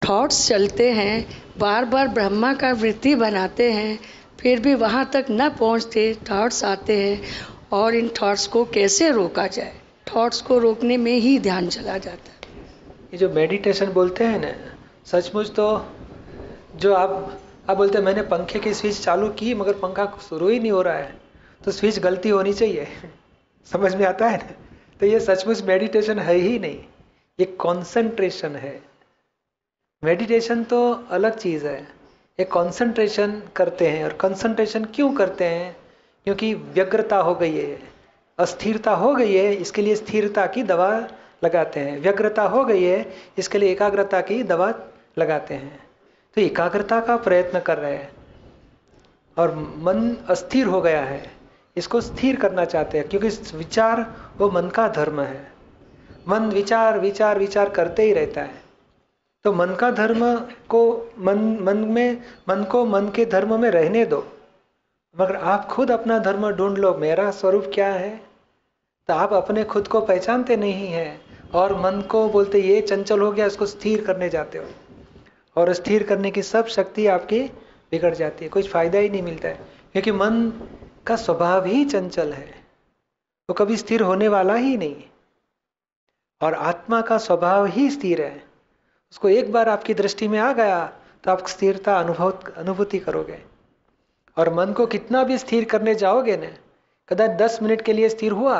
Thoughts चलते हैं, बार बार ब्रह्मा का वृत्ति बनाते हैं, फिर भी वहाँ तक न पहुँचते, थॉट्स आते हैं और इन थॉट्स को कैसे रोका जाए, थॉट्स को रोकने में ही ध्यान चला जाता है। ये जो मेडिटेशन बोलते हैं ना, सचमुच तो जो आप बोलते हैं मैंने पंखे की स्विच चालू की मगर पंखा शुरू ही नहीं हो रहा है, तो स्विच गलती होनी चाहिए। समझ में आता है ना? तो ये सचमुच मेडिटेशन है ही नहीं, ये कंसंट्रेशन है। मेडिटेशन तो अलग चीज है, ये कंसंट्रेशन करते हैं। और कंसंट्रेशन क्यों करते हैं? क्योंकि व्यग्रता हो गई है, अस्थिरता हो गई है, इसके लिए स्थिरता की दवा लगाते हैं। व्यग्रता हो गई है, इसके लिए एकाग्रता की दवा लगाते हैं। तो एकाग्रता का प्रयत्न कर रहे हैं और मन अस्थिर हो गया है, इसको स्थिर करना चाहते हैं, क्योंकि विचार वो मन का धर्म है। मन विचार विचार विचार करते ही रहता है। तो मन का धर्म को मन को मन के धर्म में रहने दो, मगर आप खुद अपना धर्म ढूंढ लो, मेरा स्वरूप क्या है। तो आप अपने खुद को पहचानते नहीं हैं और मन को बोलते ये चंचल हो गया, इसको स्थिर करने जाते हो, और स्थिर करने की सब शक्ति आपकी बिगड़ जाती है, कुछ फायदा ही नहीं मिलता है। क्योंकि मन का स्वभाव ही चंचल है, वो कभी स्थिर होने वाला ही नहीं। और आत्मा का स्वभाव ही स्थिर है, उसको एक बार आपकी दृष्टि में आ गया तो आप स्थिरता अनुभूति करोगे। और मन को कितना भी स्थिर करने जाओगे ना, कदाच 10 मिनट के लिए स्थिर हुआ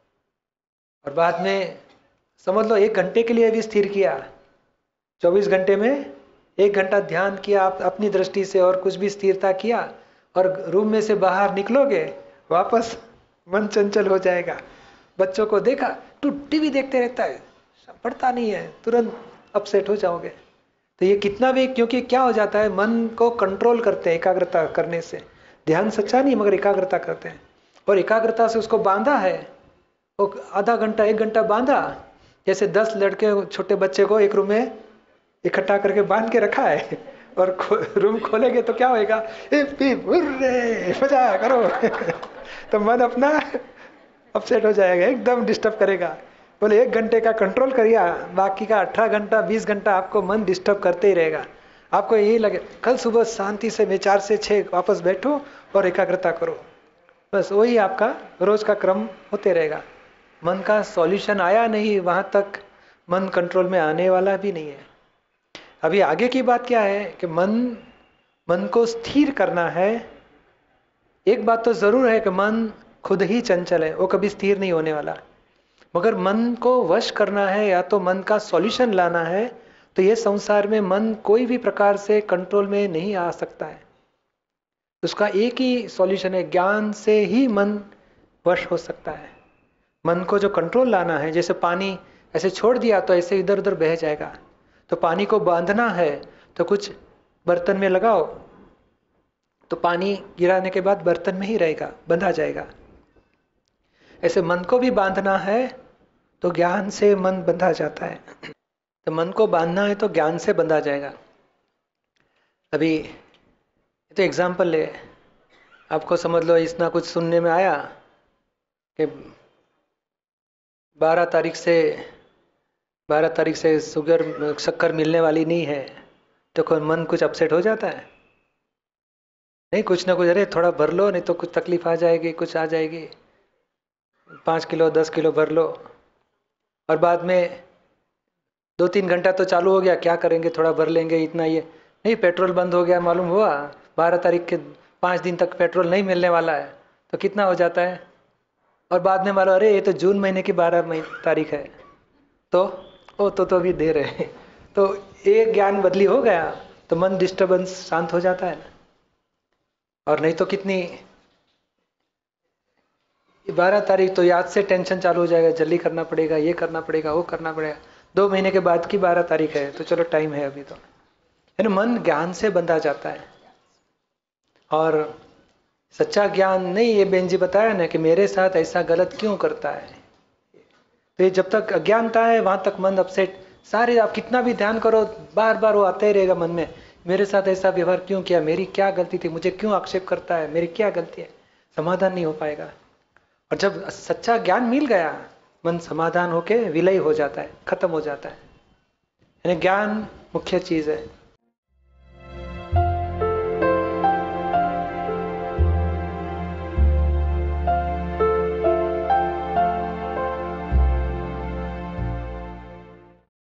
और बाद में समझ लो 1 घंटे के लिए भी स्थिर किया, 24 घंटे में 1 घंटा ध्यान किया आप अपनी दृष्टि से और कुछ भी स्थिरता किया, और रूम में से बाहर निकलोगे वापस मन चंचल हो जाएगा। बच्चों को देखा तू टीवी देखते रहता है, पढ़ता नहीं है, तुरंत अपसेट हो जाओगे। तो ये कितना भी, क्योंकि क्या हो जाता है, मन को कंट्रोल करते हैं एकाग्रता करने से। ध्यान सच्चा नहीं मगर एकाग्रता करते हैं, और एकाग्रता से उसको बांधा है, वो आधा घंटा 1 घंटा बांधा। जैसे 10 लड़के छोटे बच्चे को एक रूम में इकट्ठा करके बांध के रखा है, और रूम खोलेंगे तो क्या होएगा, मजा करो। तो मन अपना अपसेट हो जाएगा, एकदम डिस्टर्ब करेगा। बोले 1 घंटे का कंट्रोल करिए, बाकी का 18 घंटा 20 घंटा आपको मन डिस्टर्ब करते ही रहेगा। आपको यही लगे कल सुबह शांति से मैं 4 से 6 वापस बैठो और एकाग्रता करो, बस वही आपका रोज का क्रम होते रहेगा। मन का सॉल्यूशन आया नहीं, वहां तक मन कंट्रोल में आने वाला भी नहीं है। अभी आगे की बात क्या है कि मन को स्थिर करना है। एक बात तो जरूर है कि मन खुद ही चंचल है, वो कभी स्थिर नहीं होने वाला। मगर मन को वश करना है या तो मन का सॉल्यूशन लाना है, तो ये संसार में मन कोई भी प्रकार से कंट्रोल में नहीं आ सकता है। उसका एक ही सॉल्यूशन है, ज्ञान से ही मन वश हो सकता है। मन को जो कंट्रोल लाना है, जैसे पानी ऐसे छोड़ दिया तो ऐसे इधर उधर बह जाएगा। तो पानी को बांधना है तो कुछ बर्तन में लगाओ, तो पानी गिराने के बाद बर्तन में ही रहेगा, बंधा जाएगा। ऐसे मन को भी बांधना है तो ज्ञान से मन बंधा जाता है। तो मन को बांधना है तो ज्ञान से बंधा जाएगा। अभी तो एग्जाम्पल ले, आपको समझ लो इतना कुछ सुनने में आया कि 12 तारीख से शक्कर मिलने वाली नहीं है, तो मन कुछ अपसेट हो जाता है? नहीं, कुछ ना कुछ, अरे थोड़ा भर लो नहीं तो कुछ तकलीफ आ जाएगी, कुछ आ जाएगी, 5 किलो 10 किलो भर लो। और बाद में 2-3 घंटा तो चालू हो गया, क्या करेंगे, थोड़ा भर लेंगे, इतना ये नहीं, पेट्रोल बंद हो गया, मालूम हुआ 12 तारीख के 5 दिन तक पेट्रोल नहीं मिलने वाला है, तो कितना हो जाता है। और बाद में मालूम, अरे ये तो जून महीने की 12 तारीख है, तो अभी दे रहे हैं। तो एक ज्ञान बदली हो गया तो मन डिस्टर्बेंस शांत हो जाता है ना। और नहीं तो कितनी 12 तारीख तो याद से टेंशन चालू हो जाएगा, जल्दी करना पड़ेगा, ये करना पड़ेगा, वो करना पड़ेगा। 2 महीने के बाद की 12 तारीख है तो चलो टाइम है अभी तो, है ना। मन ज्ञान से बंधा जाता है। और सच्चा ज्ञान नहीं, ये बेन जी बताया ना कि मेरे साथ ऐसा गलत क्यों करता है, तो ये जब तक अज्ञानता है वहां तक मन अपसेट, सारे आप कितना भी ध्यान करो बार बार वो आता ही रहेगा मन में, मेरे साथ ऐसा व्यवहार क्यों किया, मेरी क्या गलती थी, मुझे क्यों आक्षेप करता है, मेरी क्या गलती है। समाधान नहीं हो पाएगा। और जब सच्चा ज्ञान मिल गया, मन समाधान होके विलय हो जाता है, खत्म हो जाता है। यानी ज्ञान मुख्य चीज़ है।